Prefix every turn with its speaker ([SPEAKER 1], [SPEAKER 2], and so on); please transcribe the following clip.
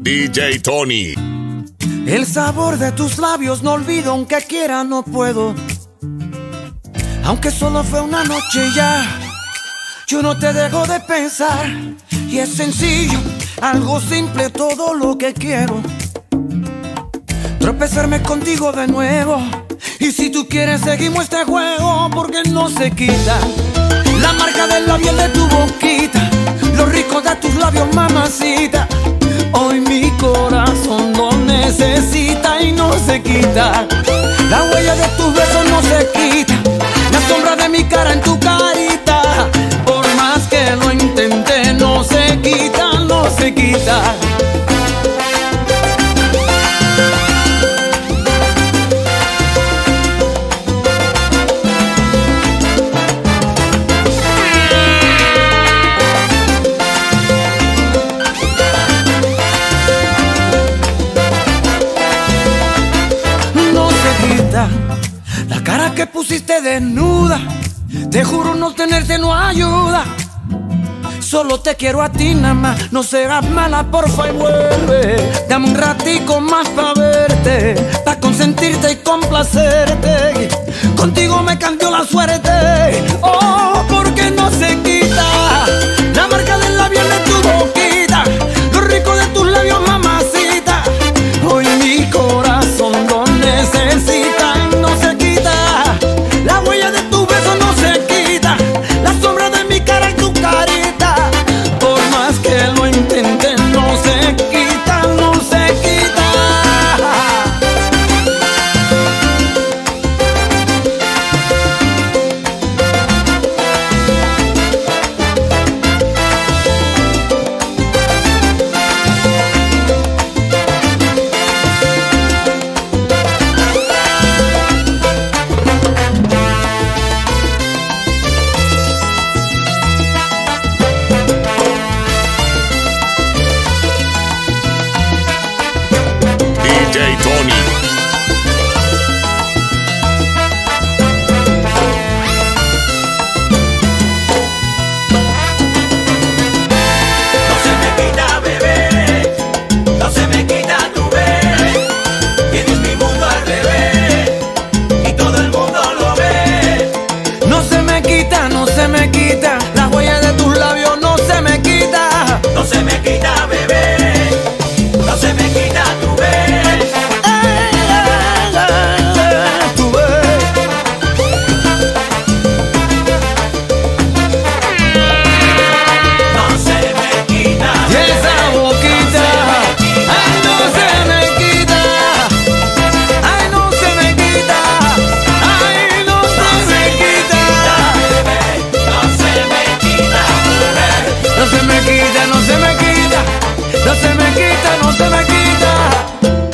[SPEAKER 1] DJ Tony.
[SPEAKER 2] El sabor de tus labios no olvido, aunque quiera no puedo. Aunque solo fue una noche ya, yo no te dejo de pensar. Y es sencillo, algo simple, todo lo que quiero. Tropezarme contigo de nuevo. Y si tú quieres seguimos este juego, porque no se quita la marca del labial de tu boquita, lo rico de tus labios, mamacita. Hoy mi corazón lo necesita y no se quita. La huella de tus besos no se quita, la sombra de mi cara en tu carita. Por más que lo intenté, no se quita, no se quita. La cara que pusiste desnuda, te juro no tenerte no ayuda. Solo te quiero a ti nada más, no seas mala porfa y vuelve. Dame un ratico más pa' verte, pa' consentirte y complacerte. Contigo me cambió la suerte, oh, porque no se quita la marca del labial de tu boquita, lo rico de tus labios, mamacita. Hoy mi corazón lo necesita.
[SPEAKER 1] DJ Tony.
[SPEAKER 3] No se me quita, bebé, no se me quita tu bebé. Tienes mi mundo al revés y todo el mundo lo ve.
[SPEAKER 2] No se me quita, no se me quita, la huella de tus labios no se me quita.
[SPEAKER 3] No se me quita, bebé, no se me quita tu bebé.
[SPEAKER 2] No se me quita, no se me quita, no se me quita, no se me quita.